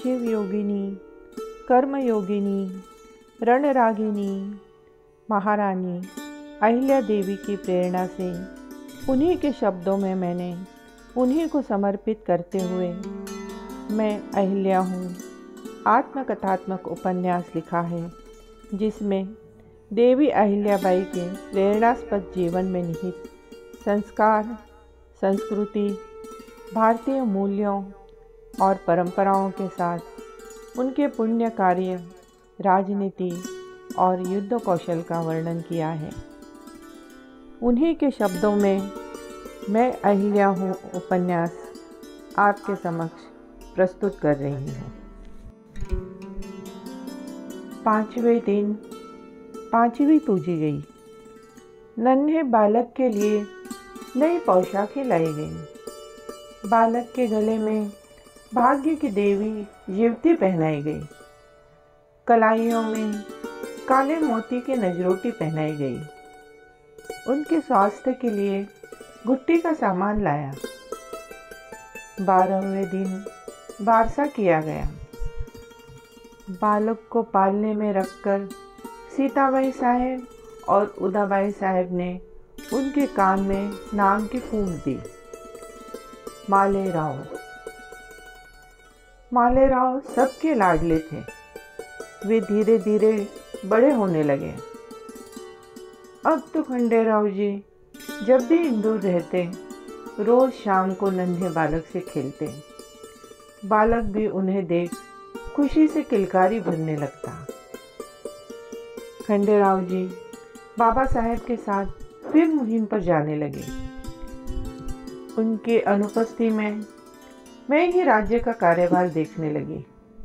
शिव योगिनी, कर्म योगिनी, रणरागिनी महारानी अहिल्या देवी की प्रेरणा से उन्हीं के शब्दों में मैंने उन्हीं को समर्पित करते हुए मैं अहिल्या हूँ आत्मकथात्मक उपन्यास लिखा है, जिसमें देवी अहिल्याबाई के प्रेरणास्पद जीवन में निहित संस्कार, संस्कृति, भारतीय मूल्यों और परंपराओं के साथ उनके पुण्य कार्य, राजनीति और युद्ध कौशल का वर्णन किया है। उन्हीं के शब्दों में मैं अहिल्या हूँ उपन्यास आपके समक्ष प्रस्तुत कर रही हूँ। 5वें दिन 5वीं पूजी गई। नन्हे बालक के लिए नई पोशाकें लाई गई। बालक के गले में भाग्य की देवी युवती पहनाई गई। कलाइयों में काले मोती की नजरोटी पहनाई गई। उनके स्वास्थ्य के लिए गुट्टी का सामान लाया। 12वें दिन बारसा किया गया। बालक को पालने में रखकर सीताबाई साहेब और उदाबाई साहेब ने उनके कान में नाम की फूंक दी, माले राव सबके लाडले थे। वे धीरे धीरे बड़े होने लगे। अब तो खंडेराव जी जब भी इंदौर रहते, रोज शाम को नन्हे बालक से खेलते। बालक भी उन्हें देख खुशी से किलकारी भरने लगता। खंडेराव जी बाबा साहेब के साथ फिर मुहिम पर जाने लगे। उनके अनुपस्थिति में मैं ही राज्य का कार्यभार देखने लगी।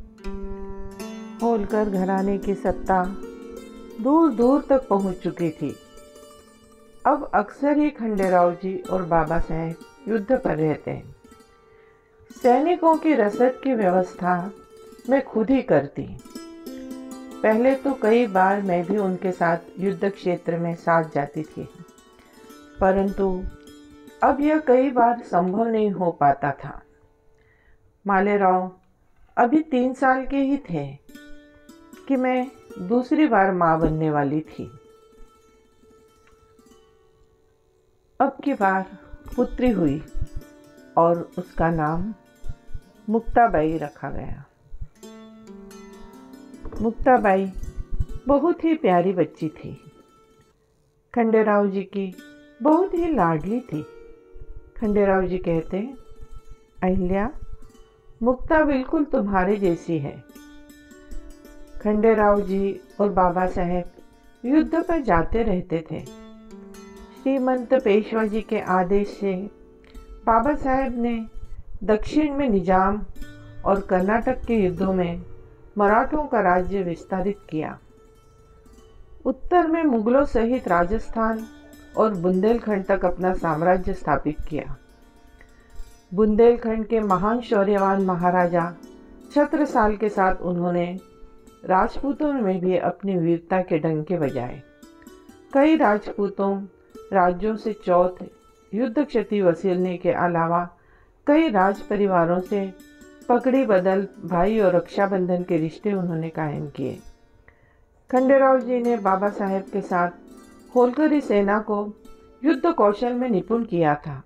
होलकर घराने की सत्ता दूर दूर तक पहुंच चुकी थी। अब अक्सर ही खंडेराव जी और बाबा साहेब युद्ध पर रहते हैं। सैनिकों की रसद की व्यवस्था मैं खुद ही करती। पहले तो कई बार मैं भी उनके साथ युद्ध क्षेत्र में साथ जाती थी, परंतु अब यह कई बार संभव नहीं हो पाता था। मालेराव अभी 3 साल के ही थे कि मैं दूसरी बार मां बनने वाली थी। अब की बार पुत्री हुई और उसका नाम मुक्ताबाई रखा गया। मुक्ताबाई बहुत ही प्यारी बच्ची थी। खंडेराव जी की बहुत ही लाडली थी। खंडेराव जी कहते, अहिल्या, मुक्ता बिल्कुल तुम्हारे जैसी है। खंडेराव जी और बाबा साहेब युद्ध पर जाते रहते थे। श्रीमंत पेशवा जी के आदेश से बाबा साहेब ने दक्षिण में निजाम और कर्नाटक के युद्धों में मराठों का राज्य विस्तारित किया। उत्तर में मुगलों सहित राजस्थान और बुंदेलखंड तक अपना साम्राज्य स्थापित किया। बुंदेलखंड के महान शौर्यवान महाराजा छत्रसाल के साथ उन्होंने राजपूतों में भी अपनी वीरता के डंके बजाए। कई राजपूतों राज्यों से चौथ युद्ध क्षति वसूलने के अलावा कई राज परिवारों से पकड़ी बदल भाई और रक्षाबंधन के रिश्ते उन्होंने कायम किए। खंडेराव जी ने बाबा साहेब के साथ होलकरी सेना को युद्ध कौशल में निपुण किया था।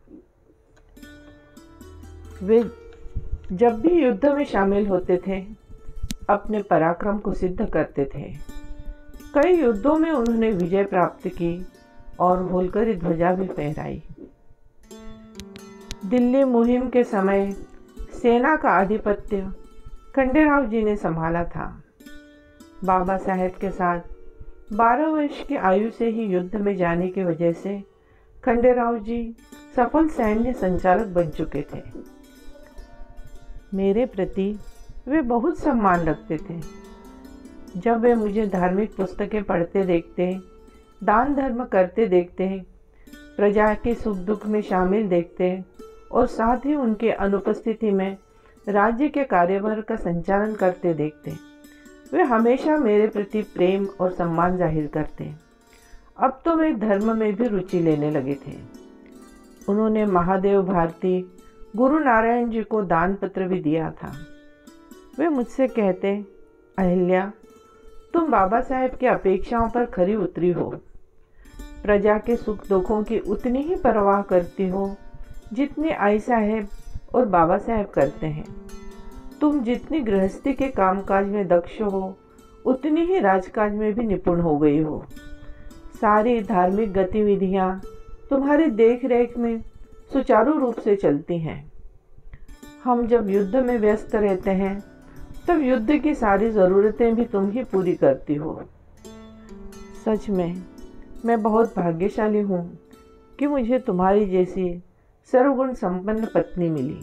वे जब भी युद्ध में शामिल होते थे, अपने पराक्रम को सिद्ध करते थे। कई युद्धों में उन्होंने विजय प्राप्त की और होलकरी ध्वजा भी फहराई। दिल्ली मुहिम के समय सेना का आधिपत्य खंडेराव जी ने संभाला था। बाबा साहेब के साथ 12 वर्ष की आयु से ही युद्ध में जाने की वजह से खंडेराव जी सफल सैन्य संचालक बन चुके थे। मेरे प्रति वे बहुत सम्मान रखते थे। जब वे मुझे धार्मिक पुस्तकें पढ़ते देखते, दान धर्म करते देखते, प्रजा के सुख दुख में शामिल देखते और साथ ही उनके अनुपस्थिति में राज्य के कार्यभार का संचालन करते देखते, वे हमेशा मेरे प्रति प्रेम और सम्मान जाहिर करते। अब तो वे धर्म में भी रुचि लेने लगे थे। उन्होंने महादेव भारती गुरु नारायण जी को दान पत्र भी दिया था। वे मुझसे कहते, अहिल्या, तुम बाबा साहेब की अपेक्षाओं पर खरी उतरी हो। प्रजा के सुख दुखों की उतनी ही परवाह करती हो जितनी आई साहेब और बाबा साहेब करते हैं। तुम जितनी गृहस्थी के कामकाज में दक्ष हो, उतनी ही राजकाज में भी निपुण हो गई हो। सारी धार्मिक गतिविधियां तुम्हारी देख रेख में सुचारू रूप से चलती हैं। हम जब युद्ध में व्यस्त रहते हैं तब युद्ध की सारी ज़रूरतें भी तुम ही पूरी करती हो। सच में मैं बहुत भाग्यशाली हूँ कि मुझे तुम्हारी जैसी सर्वगुण संपन्न पत्नी मिली।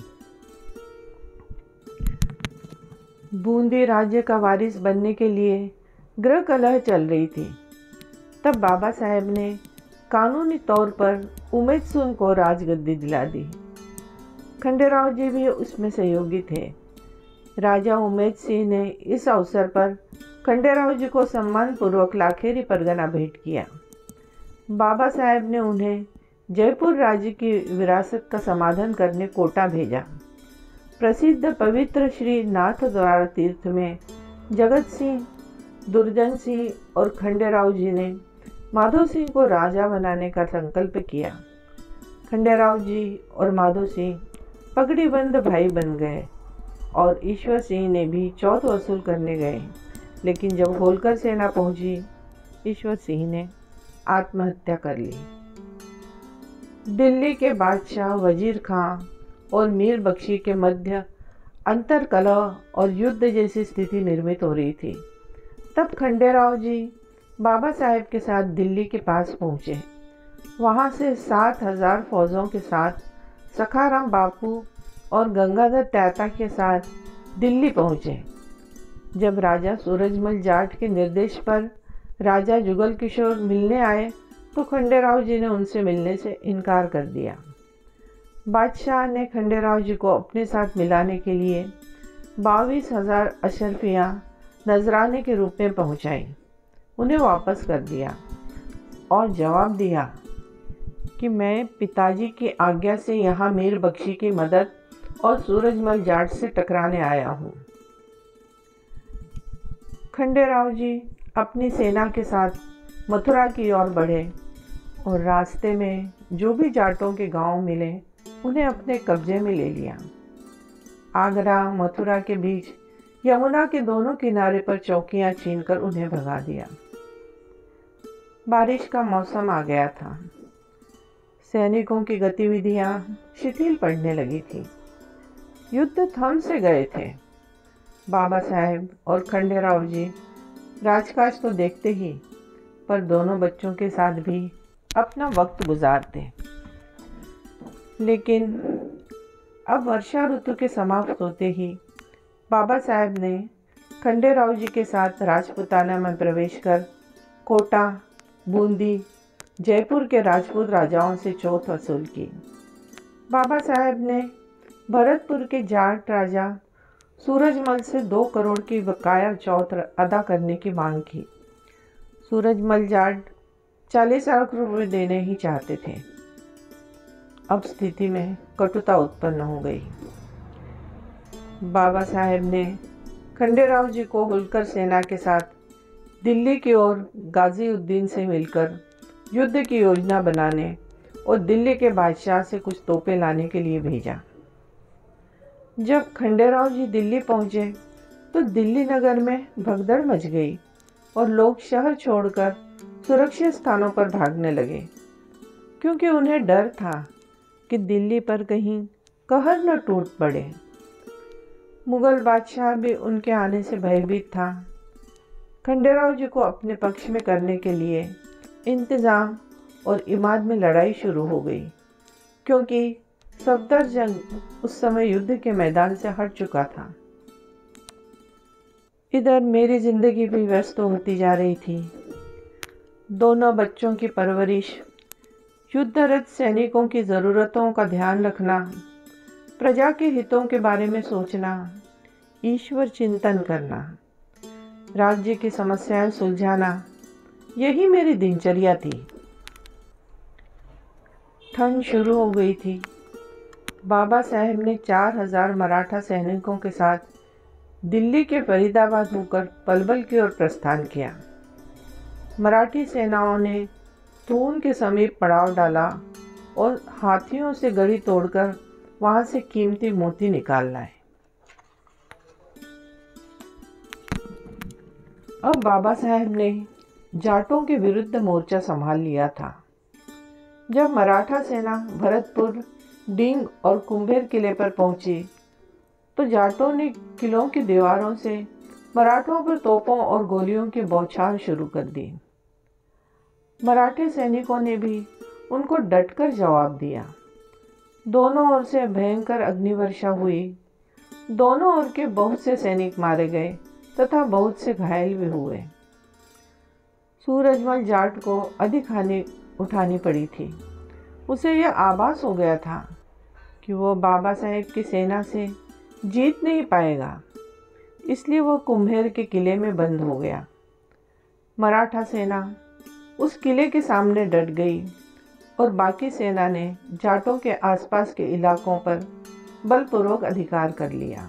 बूंदी राज्य का वारिस बनने के लिए गृह कलह चल रही थी। तब बाबा साहेब ने कानूनी तौर पर उमेद सिंह को राजगद्दी दिला दी। खंडेराव जी भी उसमें सहयोगी थे। राजा उमेद सिंह ने इस अवसर पर खंडेराव जी को सम्मानपूर्वक लाखेरी परगना भेंट किया। बाबा साहेब ने उन्हें जयपुर राज्य की विरासत का समाधान करने कोटा भेजा। प्रसिद्ध पवित्र श्री नाथ द्वारा तीर्थ में जगत सिंह, दुर्जन सिंह और खंडेराव जी ने माधो सिंह को राजा बनाने का संकल्प किया। खंडेराव जी और माधो सिंह पगड़ीबंद भाई बन गए और ईश्वर सिंह ने भी चौथ वसूल करने गए। लेकिन जब होलकर सेना पहुंची, ईश्वर सिंह ने आत्महत्या कर ली। दिल्ली के बादशाह वजीर खां और मीर बख्शी के मध्य अंतर कलह और युद्ध जैसी स्थिति निर्मित हो रही थी। तब खंडेराव जी बाबा साहेब के साथ दिल्ली के पास पहुँचे। वहाँ से 7,000 फौजों के साथ सखाराम बापू और गंगाधर त्याता के साथ दिल्ली पहुँचे। जब राजा सूरजमल जाट के निर्देश पर राजा जुगल किशोर मिलने आए तो खंडेराव जी ने उनसे मिलने से इनकार कर दिया। बादशाह ने खंडेराव जी को अपने साथ मिलाने के लिए 22,000 अशरफियाँ नजराने के रूप में पहुँचाई। उन्हें वापस कर दिया और जवाब दिया कि मैं पिताजी की आज्ञा से यहाँ मीर बख्शी की मदद और सूरजमल जाट से टकराने आया हूँ। खंडेराव जी अपनी सेना के साथ मथुरा की ओर बढ़े और रास्ते में जो भी जाटों के गांव मिले उन्हें अपने कब्जे में ले लिया। आगरा मथुरा के बीच यमुना के दोनों किनारे पर चौकियां छीनकर उन्हें भगा दिया। बारिश का मौसम आ गया था। सैनिकों की गतिविधियां शिथिल पड़ने लगी थी। युद्ध थम से गए थे। बाबा साहेब और खंडेराव जी राजकाज तो देखते ही, पर दोनों बच्चों के साथ भी अपना वक्त गुजारते। लेकिन अब वर्षा ऋतु के समाप्त होते ही बाबा साहेब ने खंडेराव जी के साथ राजपुताना में प्रवेश कर कोटा, बूंदी, जयपुर के राजपूत राजाओं से चौथ वसूल की। बाबा साहेब ने भरतपुर के जाट राजा सूरजमल से 2 करोड़ की बकाया चौथ अदा करने की मांग की। सूरजमल जाट 40 लाख रुपये देने ही चाहते थे। अब स्थिति में कटुता उत्पन्न हो गई। बाबा साहेब ने खंडेराव जी को होलकर सेना के साथ दिल्ली की ओर गाजीउद्दीन से मिलकर युद्ध की योजना बनाने और दिल्ली के बादशाह से कुछ तोपें लाने के लिए भेजा। जब खंडेराव जी दिल्ली पहुंचे तो दिल्ली नगर में भगदड़ मच गई और लोग शहर छोड़कर सुरक्षित स्थानों पर भागने लगे, क्योंकि उन्हें डर था कि दिल्ली पर कहीं कहर न टूट पड़े। मुगल बादशाह भी उनके आने से भयभीत था। खंडेराव जी को अपने पक्ष में करने के लिए इंतज़ाम और इमाद में लड़ाई शुरू हो गई, क्योंकि सफदरजंग उस समय युद्ध के मैदान से हट चुका था। इधर मेरी जिंदगी भी व्यस्त होती जा रही थी। दोनों बच्चों की परवरिश, युद्धरत सैनिकों की ज़रूरतों का ध्यान रखना, प्रजा के हितों के बारे में सोचना, ईश्वर चिंतन करना, राज्य की समस्याएं सुलझाना, यही मेरी दिनचर्या थी। ठंड शुरू हो गई थी। बाबा साहेब ने 4,000 मराठा सैनिकों के साथ दिल्ली के फरीदाबाद होकर पलवल की ओर प्रस्थान किया। मराठी सेनाओं ने थून के समीप पड़ाव डाला और हाथियों से गढ़ी तोड़कर वहां से कीमती मोती निकाल लाए। अब बाबा साहेब ने जाटों के विरुद्ध मोर्चा संभाल लिया था। जब मराठा सेना भरतपुर, डींग और कुंभेर किले पर पहुंची तो जाटों ने किलों की दीवारों से मराठों पर तोपों और गोलियों की बौछार शुरू कर दी। मराठे सैनिकों ने भी उनको डटकर जवाब दिया। दोनों ओर से भयंकर अग्निवर्षा हुई। दोनों ओर के बहुत से सैनिक मारे गए तथा बहुत से घायल भी हुए। सूरजमल जाट को अधिक हानि उठानी पड़ी थी। उसे यह आभास हो गया था कि वो बाबा साहेब की सेना से जीत नहीं पाएगा, इसलिए वह कुम्हेर के किले में बंद हो गया। मराठा सेना उस किले के सामने डट गई और बाकी सेना ने जाटों के आसपास के इलाकों पर बलपूर्वक अधिकार कर लिया।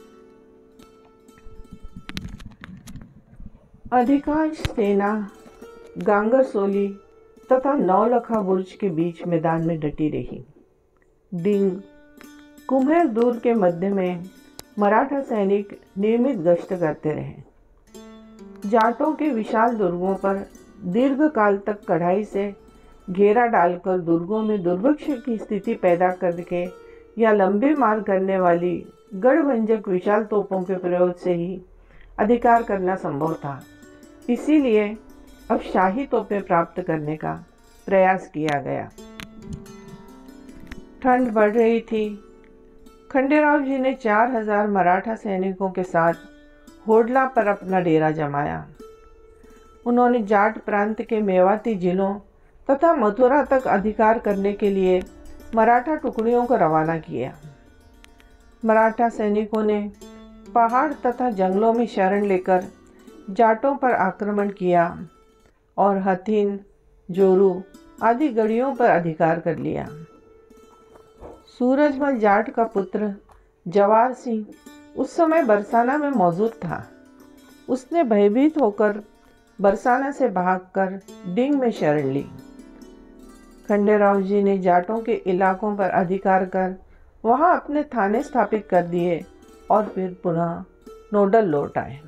अधिकांश सेना गांगरसोली तथा नौलखा बुर्ज के बीच मैदान में डटी रही। डींग, कुम्हेर दूर के मध्य में मराठा सैनिक नियमित गश्त करते रहे। जाटों के विशाल दुर्गों पर दीर्घ काल तक कढ़ाई से घेरा डालकर दुर्गों में दुर्भिक्ष की स्थिति पैदा करके या लंबे मार करने वाली गढ़भंजक विशाल तोपों के प्रयोग से ही अधिकार करना संभव था। इसीलिए अब शाही तोपें प्राप्त करने का प्रयास किया गया। ठंड बढ़ रही थी। खंडेराव जी ने 4000 मराठा सैनिकों के साथ होडला पर अपना डेरा जमाया। उन्होंने जाट प्रांत के मेवाती जिलों तथा मथुरा तक अधिकार करने के लिए मराठा टुकड़ियों को रवाना किया। मराठा सैनिकों ने पहाड़ तथा जंगलों में शरण लेकर जाटों पर आक्रमण किया और हथीन, जोरू आदि गढ़ियों पर अधिकार कर लिया। सूरजमल जाट का पुत्र जवार सिंह उस समय बरसाना में मौजूद था। उसने भयभीत होकर बरसाना से भागकर डींग में शरण ली। खंडेराव जी ने जाटों के इलाकों पर अधिकार कर वहां अपने थाने स्थापित कर दिए और फिर पुनः नोडल लौट आए।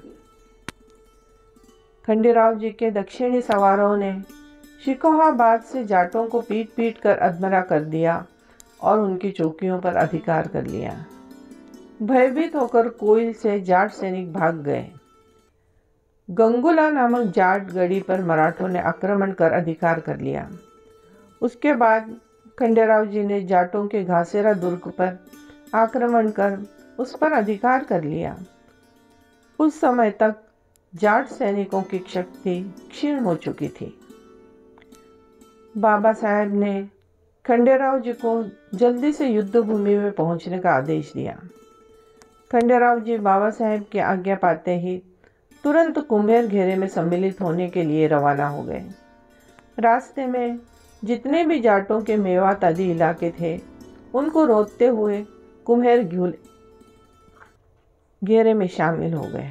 खंडेराव जी के दक्षिणी सवारों ने शिकोहाबाद से जाटों को पीट पीट कर अधमरा कर दिया और उनकी चौकियों पर अधिकार कर लिया। भयभीत होकर कोइल से जाट सैनिक भाग गए। गंगुला नामक जाट गढ़ी पर मराठों ने आक्रमण कर अधिकार कर लिया। उसके बाद खंडेराव जी ने जाटों के घासेरा दुर्ग पर आक्रमण कर उस पर अधिकार कर लिया। उस समय तक जाट सैनिकों की शक्ति क्षीण हो चुकी थी। बाबा साहेब ने खंडेराव जी को जल्दी से युद्ध भूमि में पहुंचने का आदेश दिया। खंडेराव जी बाबा साहेब की आज्ञा पाते ही तुरंत कुम्हेर घेरे में सम्मिलित होने के लिए रवाना हो गए। रास्ते में जितने भी जाटों के मेवात आदि इलाके थे उनको रोकते हुए कुम्हेर घेरे में शामिल हो गए।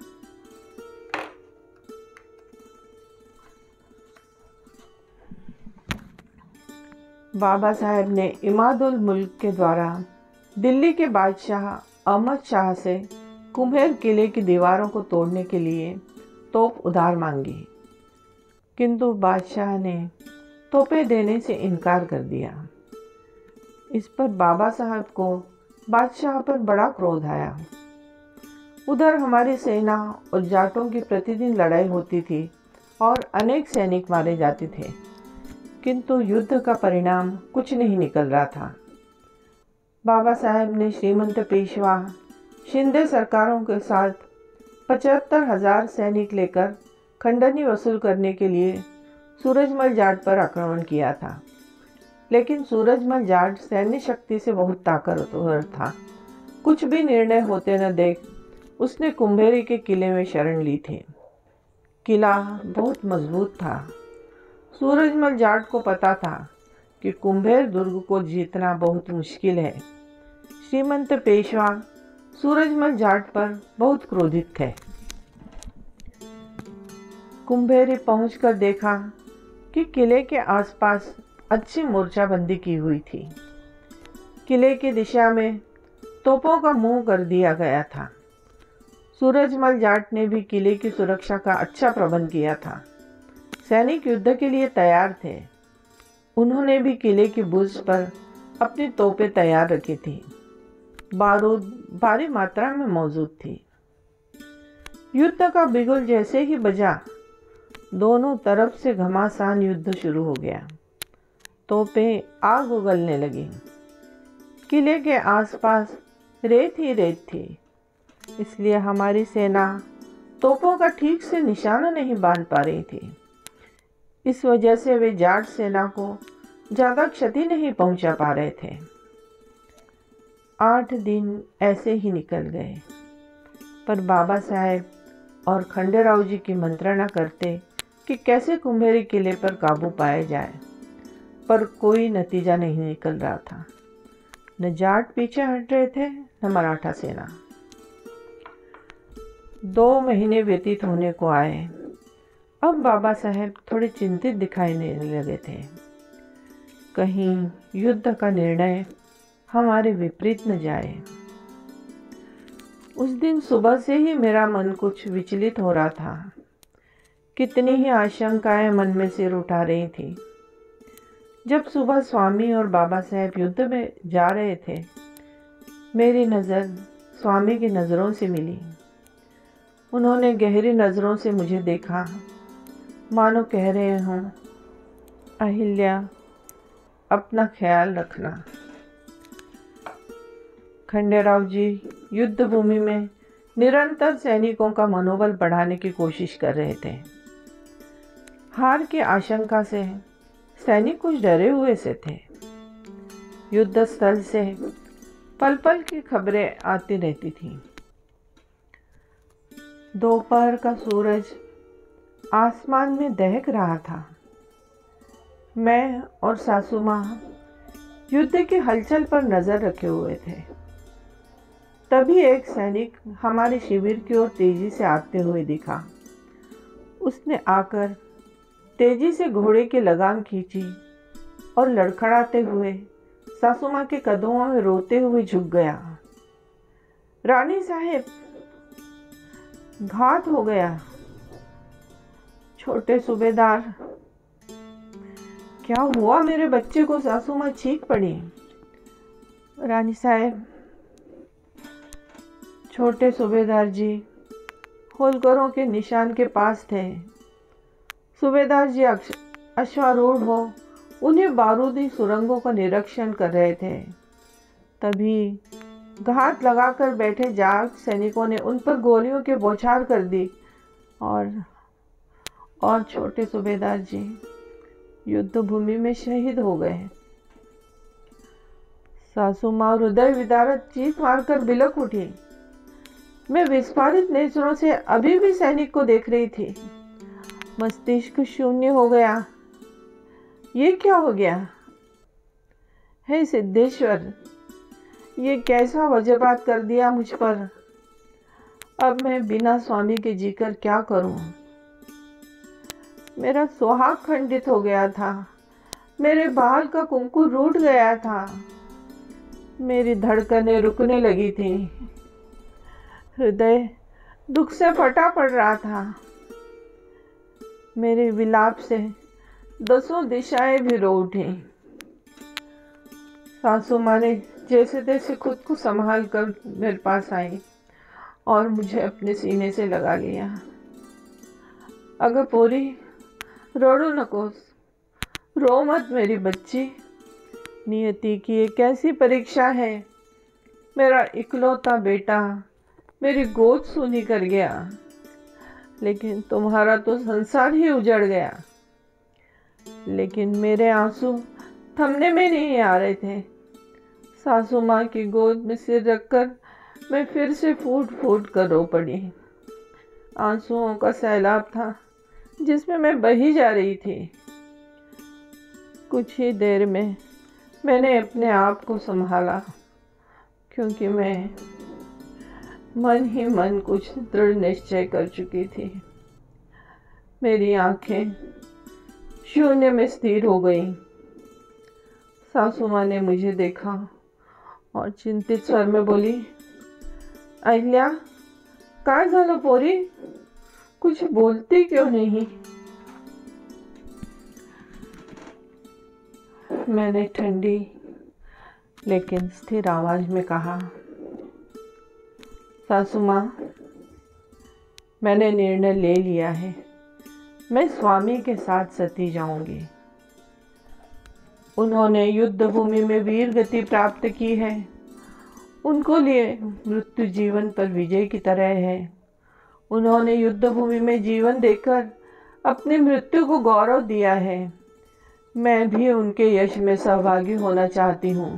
बाबा साहेब ने इमादुल मुल्क के द्वारा दिल्ली के बादशाह अहमद शाह से कुम्हेर किले की दीवारों को तोड़ने के लिए तोप उधार मांगी, किंतु बादशाह ने तोपें देने से इनकार कर दिया। इस पर बाबा साहब को बादशाह पर बड़ा क्रोध आया। उधर हमारी सेना और जाटों की प्रतिदिन लड़ाई होती थी और अनेक सैनिक मारे जाते थे, किंतु युद्ध का परिणाम कुछ नहीं निकल रहा था। बाबा साहब ने श्रीमंत पेशवा शिंदे सरकारों के साथ 75,000 सैनिक लेकर खंडनी वसूल करने के लिए सूरजमल जाट पर आक्रमण किया था, लेकिन सूरजमल जाट सैन्य शक्ति से बहुत ताकतवर था। कुछ भी निर्णय होते न देख उसने कुम्हेरी के किले में शरण ली थी। किला बहुत मजबूत था। सूरजमल जाट को पता था कि कुम्हेर दुर्ग को जीतना बहुत मुश्किल है। श्रीमंत पेशवा सूरजमल जाट पर बहुत क्रोधित थे। कुंभेरी पहुंचकर देखा कि किले के आसपास अच्छी मोर्चाबंदी की हुई थी। किले की दिशा में तोपों का मुंह कर दिया गया था। सूरजमल जाट ने भी किले की सुरक्षा का अच्छा प्रबंध किया था। सैनिक युद्ध के लिए तैयार थे। उन्होंने भी किले की बुर्ज पर अपनी तोपें तैयार रखी थी। बारूद भारी मात्रा में मौजूद थी। युद्ध का बिगुल जैसे ही बजा, दोनों तरफ से घमासान युद्ध शुरू हो गया। तोपें आग उगलने लगी। किले के आसपास रेत ही रेत थी, इसलिए हमारी सेना तोपों का ठीक से निशाना नहीं बांध पा रही थी। इस वजह से वे जाट सेना को ज़्यादा क्षति नहीं पहुंचा पा रहे थे। 8 दिन ऐसे ही निकल गए, पर बाबा साहेब और खंडेराव जी की मंत्रणा करते कि कैसे कुंभेरी किले पर काबू पाया जाए, पर कोई नतीजा नहीं निकल रहा था। न जाट पीछे हट रहे थे, न मराठा सेना। 2 महीने व्यतीत होने को आए। अब बाबा साहेब थोड़े चिंतित दिखाई देने लगे थे। कहीं युद्ध का निर्णय हमारे विपरीत न जाए। उस दिन सुबह से ही मेरा मन कुछ विचलित हो रहा था। कितनी ही आशंकाएं मन में सिर उठा रही थी। जब सुबह स्वामी और बाबा साहेब युद्ध में जा रहे थे, मेरी नज़र स्वामी की नज़रों से मिली। उन्होंने गहरी नज़रों से मुझे देखा, मानो कह रहे हों, अहिल्या, अपना ख्याल रखना। खंडेराव जी युद्ध भूमि में निरंतर सैनिकों का मनोबल बढ़ाने की कोशिश कर रहे थे। हार की आशंका से सैनिक कुछ डरे हुए से थे। युद्ध स्थल से पल पल की खबरें आती रहती थीं। दोपहर का सूरज आसमान में दहक रहा था। मैं और सासू माँ युद्ध की हलचल पर नज़र रखे हुए थे। तभी एक सैनिक हमारे शिविर की ओर तेजी से आते हुए दिखा। उसने आकर तेजी से घोड़े की लगाम खींची और लड़खड़ाते हुए सासू माँ के कदमों में रोते हुए झुक गया। रानी साहेब, घात हो गया। छोटे सूबेदार, क्या हुआ मेरे बच्चे को? सासू माँ चीख पड़ी। रानी साहेब, छोटे सूबेदार जी होलकरों के निशान के पास थे। सूबेदार जी अश्वारूढ़ हो उन्हें बारूदी सुरंगों का निरीक्षण कर रहे थे। तभी घात लगाकर बैठे जाट सैनिकों ने उन पर गोलियों की बौछार कर दी और छोटे सूबेदार जी युद्ध भूमि में शहीद हो गए। सासू माँ हृदय विदारक चीख मारकर बिलक उठी। मैं विस्फारित नेत्रों से अभी भी सैनिक को देख रही थी। मस्तिष्क शून्य हो गया। ये क्या हो गया? हे सिद्धेश्वर, ये कैसा वज्रपात कर दिया मुझ पर। अब मैं बिना स्वामी के जीकर क्या करूं? मेरा सुहाग खंडित हो गया था। मेरे बाल का कुंकू रूठ गया था। मेरी धड़कनें रुकने लगी थी। हृदय दुख से फटा पड़ रहा था। मेरे विलाप से 10 दिशाएं भी रो उठी। सासू माँ ने जैसे तैसे खुद को संभाल कर मेरे पास आई और मुझे अपने सीने से लगा लिया। अगर पूरी रोड़ो नकोस, रो मत मेरी बच्ची। नियति की ये कैसी परीक्षा है। मेरा इकलौता बेटा मेरी गोद सूनी कर गया, लेकिन तुम्हारा तो संसार ही उजड़ गया। लेकिन मेरे आंसू थमने में नहीं आ रहे थे। सासू माँ की गोद में सिर रखकर मैं फिर से फूट फूट कर रो पड़ी। आंसुओं का सैलाब था जिसमें मैं बही जा रही थी। कुछ ही देर में मैंने अपने आप को संभाला, क्योंकि मैं मन ही मन कुछ दृढ़ निश्चय कर चुकी थी। मेरी आंखें शून्य में स्थिर हो गईं। सासू माँ ने मुझे देखा और चिंतित स्वर में बोली, अहिल्या, काय झालं पोरी? कुछ बोलती क्यों नहीं? मैंने ठंडी लेकिन स्थिर आवाज में कहा, सासू माँ, मैंने निर्णय ले लिया है। मैं स्वामी के साथ सती जाऊंगी। उन्होंने युद्ध भूमि में वीर गति प्राप्त की है। उनको लिए मृत्यु जीवन पर विजय की तरह है। उन्होंने युद्ध भूमि में जीवन देकर अपनी मृत्यु को गौरव दिया है। मैं भी उनके यश में सहभागी होना चाहती हूँ।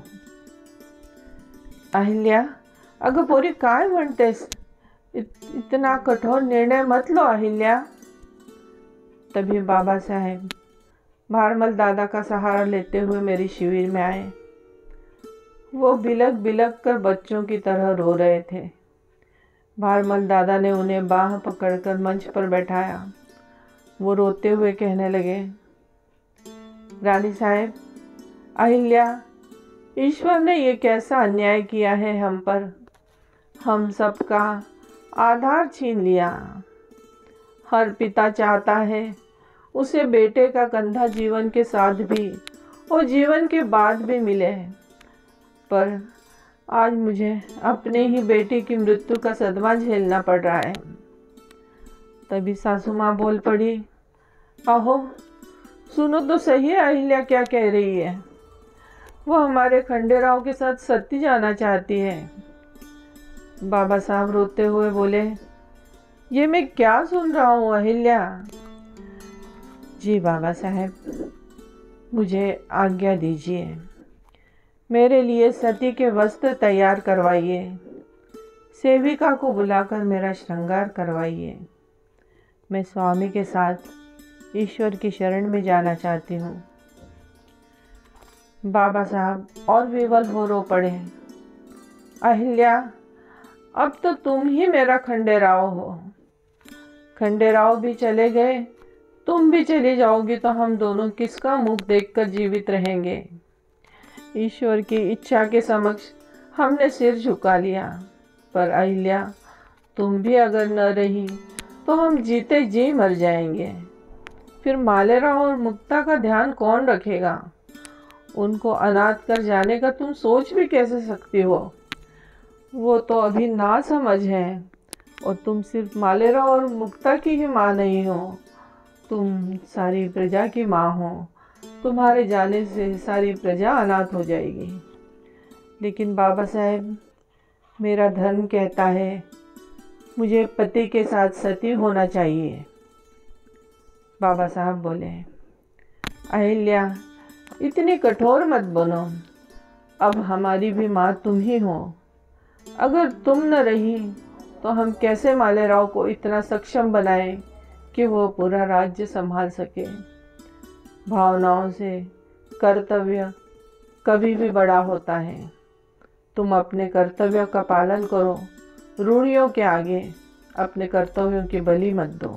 अहिल्या, अगं पोरी, काय म्हणतेस? इतना कठोर निर्णय मत लो अहिल्या। तभी बाबा साहेब भारमल दादा का सहारा लेते हुए मेरी शिविर में आए। वो बिलक बिलक कर बच्चों की तरह रो रहे थे। भारमल दादा ने उन्हें बाह पकड़कर मंच पर बैठाया। वो रोते हुए कहने लगे, रानी साहेब, अहिल्या, ईश्वर ने ये कैसा अन्याय किया है हम पर। हम सबका आधार छीन लिया। हर पिता चाहता है उसे बेटे का कंधा जीवन के साथ भी और जीवन के बाद भी मिले, पर आज मुझे अपने ही बेटे की मृत्यु का सदमा झेलना पड़ रहा है। तभी सासू माँ बोल पड़ी, आहो, सुनो तो सही है अहिल्या क्या कह रही है। वो हमारे खंडेराव के साथ सती जाना चाहती है। बाबा साहब रोते हुए बोले, ये मैं क्या सुन रहा हूँ अहिल्या? जी बाबा साहब, मुझे आज्ञा दीजिए। मेरे लिए सती के वस्त्र तैयार करवाइए। सेविका को बुलाकर मेरा श्रृंगार करवाइए। मैं स्वामी के साथ ईश्वर की शरण में जाना चाहती हूँ। बाबा साहब और विवल हो रो पड़े। अहिल्या, अब तो तुम ही मेरा खंडेराव हो। खंडेराव भी चले गए, तुम भी चली जाओगी तो हम दोनों किसका मुख देखकर जीवित रहेंगे? ईश्वर की इच्छा के समक्ष हमने सिर झुका लिया। पर अहिल्या, तुम भी अगर न रही तो हम जीते जी मर जाएंगे। फिर मालेराव और मुक्ता का ध्यान कौन रखेगा? उनको अनाथ कर जाने का तुम सोच भी कैसे सकती हो? वो तो अभी ना समझ है, और तुम सिर्फ मालेराव और मुक्ता की ही माँ नहीं हो, तुम सारी प्रजा की माँ हो। तुम्हारे जाने से सारी प्रजा अनाथ हो जाएगी। लेकिन बाबा साहेब, मेरा धर्म कहता है मुझे पति के साथ सती होना चाहिए। बाबा साहब बोले, अहिल्या, इतनी कठोर मत बनो। अब हमारी भी माँ तुम ही हो। अगर तुम न रही तो हम कैसे मालेराव को इतना सक्षम बनाएं कि वो पूरा राज्य संभाल सके। भावनाओं से कर्तव्य कभी भी बड़ा होता है। तुम अपने कर्तव्य का पालन करो। रूढ़ियों के आगे अपने कर्तव्यों की बलि मत दो।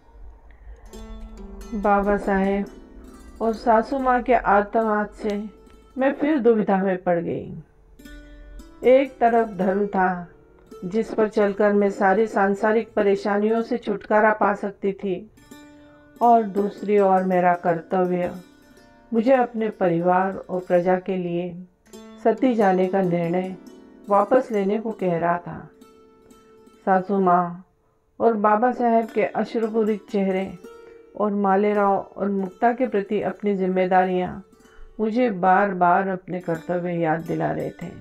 बाबा साहेब और सासू माँ के आतंकवाद से मैं फिर दुविधा में पड़ गई। एक तरफ धर्म था जिस पर चलकर मैं सारी सांसारिक परेशानियों से छुटकारा पा सकती थी, और दूसरी ओर मेरा कर्तव्य मुझे अपने परिवार और प्रजा के लिए सती जाने का निर्णय वापस लेने को कह रहा था। सासू माँ और बाबा साहेब के अश्रुपूरित चेहरे और मालेराव और मुक्ता के प्रति अपनी जिम्मेदारियाँ मुझे बार बार अपने कर्तव्य याद दिला रहे थे।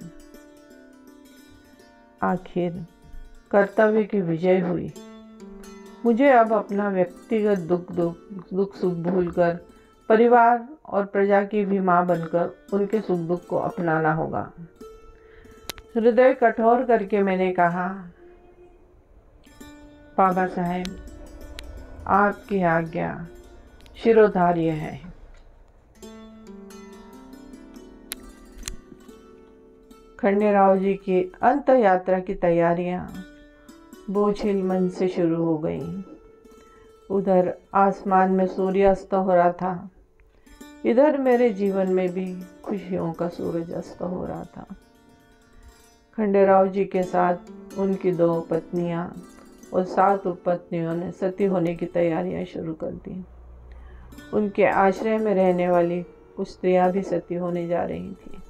आखिर कर्तव्य की विजय हुई। मुझे अब अपना व्यक्तिगत दुख सुख भूलकर परिवार और प्रजा की भी माँ बनकर उनके सुख दुख को अपनाना होगा। हृदय कठोर करके मैंने कहा, बाबा साहेब, आपकी आज्ञा शिरोधार्य है। खंडेराव जी की अंत यात्रा की तैयारियां बोझिल मन से शुरू हो गई। उधर आसमान में सूर्यास्त हो रहा था, इधर मेरे जीवन में भी खुशियों का सूरज अस्त हो रहा था। खंडेराव जी के साथ उनकी 2 पत्नियां और 7 उपपत्नियों ने सती होने की तैयारियां शुरू कर दी। उनके आश्रय में रहने वाली कुछ स्त्रियां भी सती होने जा रही थी।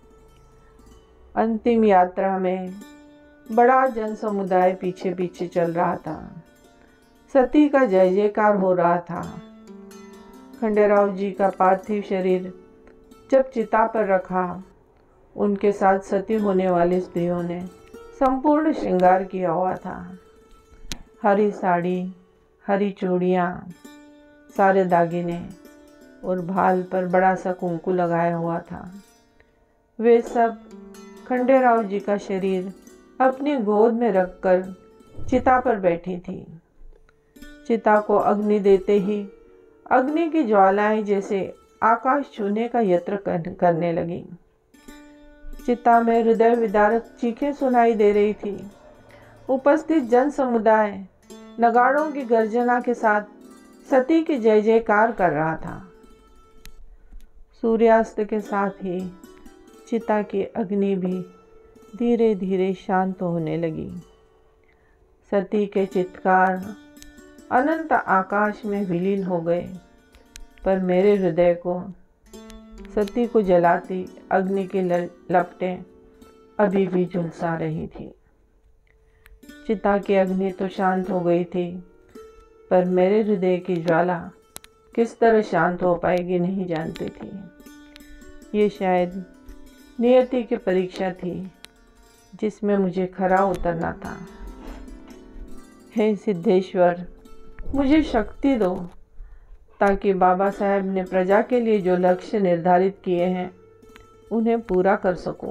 अंतिम यात्रा में बड़ा जन समुदाय पीछे पीछे चल रहा था। सती का जय जयकार हो रहा था। खंडेराव जी का पार्थिव शरीर जब चिता पर रखा, उनके साथ सती होने वाली स्त्रियों ने संपूर्ण श्रृंगार किया हुआ था। हरी साड़ी, हरी चूड़ियाँ, सारे दागिने और भाल पर बड़ा सा कुंकू लगाया हुआ था। वे सब खंडेराव जी का शरीर अपनी गोद में रखकर चिता पर बैठी थी। चिता को अग्नि देते ही अग्नि की ज्वालाएं जैसे आकाश छूने का यत्न करने लगी। चिता में हृदय विदारक चीखें सुनाई दे रही थी। उपस्थित जन समुदाय नगाड़ों की गर्जना के साथ सती की जय जयकार कर रहा था। सूर्यास्त के साथ ही चिता की अग्नि भी धीरे धीरे शांत होने लगी। सती के चित्कार अनंत आकाश में विलीन हो गए, पर मेरे हृदय को सती को जलाती अग्नि की लपटें अभी भी झुलसा रही थी। चिता की अग्नि तो शांत हो गई थी, पर मेरे हृदय की ज्वाला किस तरह शांत हो पाएगी नहीं जानती थी। ये शायद नियति की परीक्षा थी जिसमें मुझे खरा उतरना था। हे सिद्धेश्वर, मुझे शक्ति दो ताकि बाबा साहेब ने प्रजा के लिए जो लक्ष्य निर्धारित किए हैं उन्हें पूरा कर सकूं।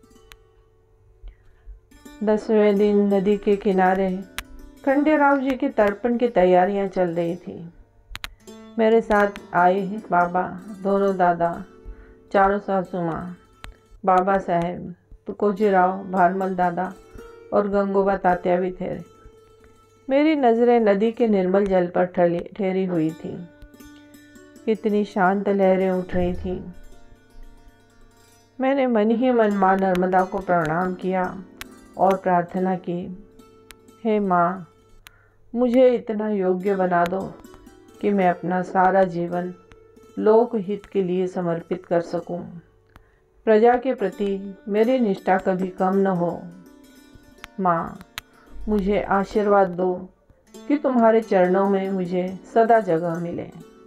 10वें दिन नदी के किनारे खंडेराव जी के तर्पण की तैयारियां चल रही थी। मेरे साथ आए बाबा, दोनों दादा, चारों सासू माँ, बाबा साहेब, तुकोजीराव, भारमल दादा और गंगोबा तात्या भी थे। मेरी नज़रें नदी के निर्मल जल पर ठहरी हुई थी। कितनी शांत लहरें उठ रही थी। मैंने मन ही मन माँ नर्मदा को प्रणाम किया और प्रार्थना की, हे माँ, मुझे इतना योग्य बना दो कि मैं अपना सारा जीवन लोक हित के लिए समर्पित कर सकूं। प्रजा के प्रति मेरी निष्ठा कभी कम न हो। माँ, मुझे आशीर्वाद दो कि तुम्हारे चरणों में मुझे सदा जगह मिले।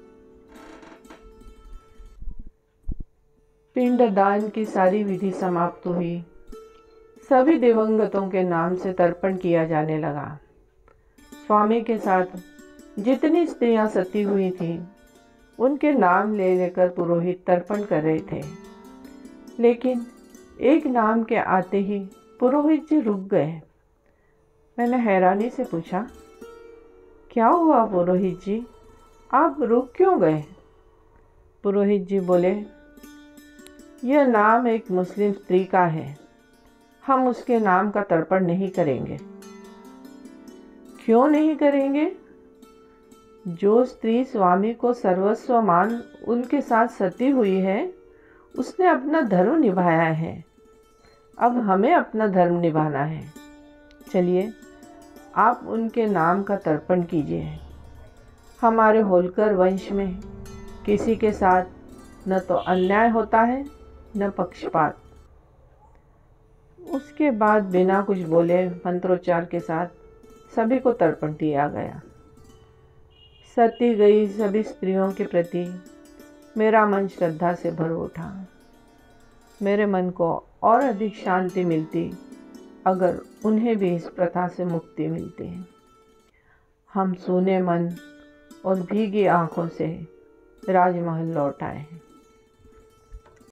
पिंडदान की सारी विधि समाप्त हुई। सभी दिवंगतों के नाम से तर्पण किया जाने लगा। स्वामी के साथ जितनी स्त्रियां सती हुई थीं, उनके नाम ले लेकर पुरोहित तर्पण कर रहे थे। लेकिन एक नाम के आते ही पुरोहित जी रुक गए। मैंने हैरानी से पूछा, क्या हुआ पुरोहित जी, आप रुक क्यों गए? पुरोहित जी बोले, यह नाम एक मुस्लिम स्त्री का है, हम उसके नाम का तर्पण नहीं करेंगे। क्यों नहीं करेंगे? जो स्त्री स्वामी को सर्वस्व मान उनके साथ सती हुई है, उसने अपना धर्म निभाया है। अब हमें अपना धर्म निभाना है। चलिए, आप उनके नाम का तर्पण कीजिए। हमारे होलकर वंश में किसी के साथ न तो अन्याय होता है न पक्षपात। उसके बाद बिना कुछ बोले मंत्रोच्चार के साथ सभी को तर्पण दिया गया। सती गई सभी स्त्रियों के प्रति मेरा मन श्रद्धा से भर उठा। मेरे मन को और अधिक शांति मिलती अगर उन्हें भी इस प्रथा से मुक्ति मिलती। हम सूने मन और भीगी आंखों से राजमहल लौट आए हैं।